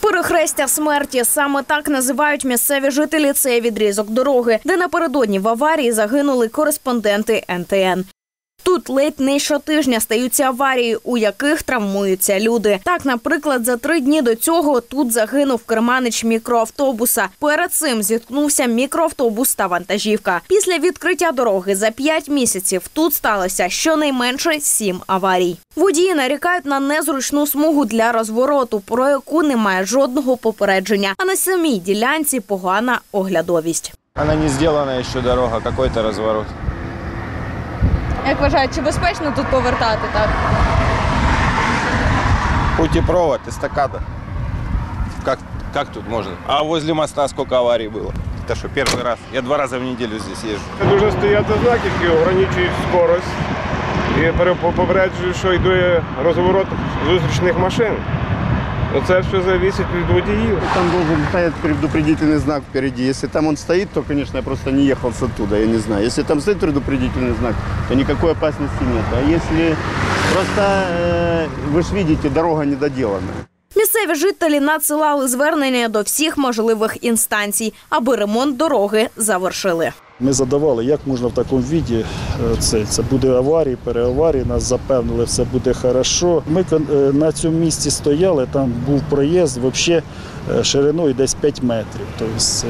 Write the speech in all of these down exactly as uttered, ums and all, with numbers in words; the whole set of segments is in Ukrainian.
Перехрестя смерті – саме так називають місцеві жителі цей відрізок дороги, де напередодні в аварії загинули кореспонденти ен те ен. Тут ледь не щотижня стаються аварії, у яких травмуються люди. Так, наприклад, за три дні до цього тут загинув керманич мікроавтобуса. Перед цим зіткнувся мікроавтобус та вантажівка. Після відкриття дороги за п'ять місяців тут сталося щонайменше сім аварій. Водії нарікають на незручну смугу для розвороту, про яку немає жодного попередження. А на самій ділянці погана оглядовість. Вона не зроблена ще дорога, якийсь розворот. Як вважають, чи безпечно тут повертати, так? Путепровод, эстакада. Как, как тут можно? А возле моста сколько аварий было? Это что, первый раз? Я два раза в неделю здесь езжу. Дуже стоять знаки, які ограничують скорость. І попереджують, що йде розворот зустрічних машин. Це все залежить від водіїв. Там должен стоять предупредительный знак впереди. Если там он стоит, то, конечно, я просто не ехал с оттуда, я не знаю. Если там стоит предупредительный знак, то никакой опасности нет. А если просто, э, вы же видите, дорога недоделанная. Місцеві жителі надсилали звернення до всіх можливих інстанцій, аби ремонт дороги завершили. Ми задавали, як можна в такому віді, це, це буде аварії, переаварії, нас запевнили, все буде добре. Ми на цьому місці стояли, там був проїзд взагалі шириною десь п'ять метрів. Тобто,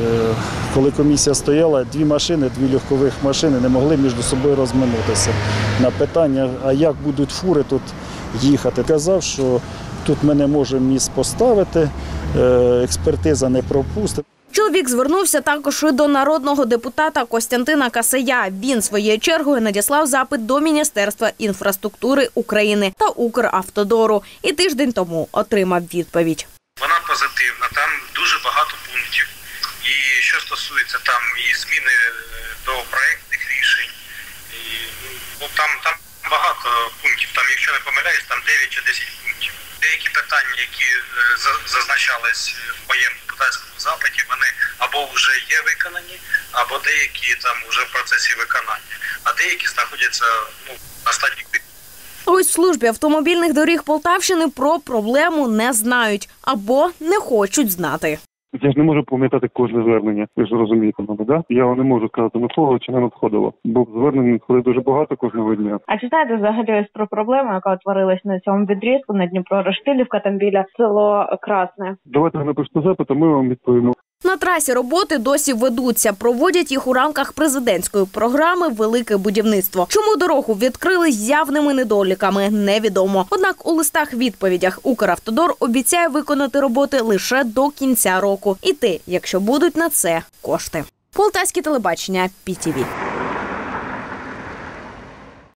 коли комісія стояла, дві машини, дві легкових машини не могли між собою розминутися. На питання, а як будуть фури тут їхати, казав, що тут ми не можемо місць поставити, експертиза не пропустить. Чоловік звернувся також і до народного депутата Костянтина Касая. Він своєю чергою надіслав запит до Міністерства інфраструктури України та Укравтодору. І тиждень тому отримав відповідь. Вона позитивна, там дуже багато пунктів. І що стосується там і зміни до проєктних рішень, і, ну, там, там багато пунктів. Там, якщо не помиляюсь, там дев'ять чи десять пунктів. Деякі питання, які зазначались в моєму депутатському запиті, вони або вже є виконані, або деякі там вже в процесі виконання, а деякі знаходяться ну, на стадії. Ось в службі автомобільних доріг Полтавщини про проблему не знають або не хочуть знати. Я ж не можу пам'ятати кожне звернення, ви ж розумієте мене, да? Я не можу сказати, надходило чи не надходило, бо звернень надходить дуже багато кожного дня. А чи знаєте взагалі ось про проблему, яка утворилась на цьому відрізку, на Дніпро-Рештилівка, там біля село Красне? Давайте напишіть запит, а ми вам відповімо. На трасі роботи досі ведуться. Проводять їх у рамках президентської програми «Велике будівництво». Чому дорогу відкрили з явними недоліками, невідомо. Однак у листах-відповідях Укравтодор обіцяє виконати роботи лише до кінця року. І те, якщо будуть на це кошти. Полтавське телебачення, пі ті ві.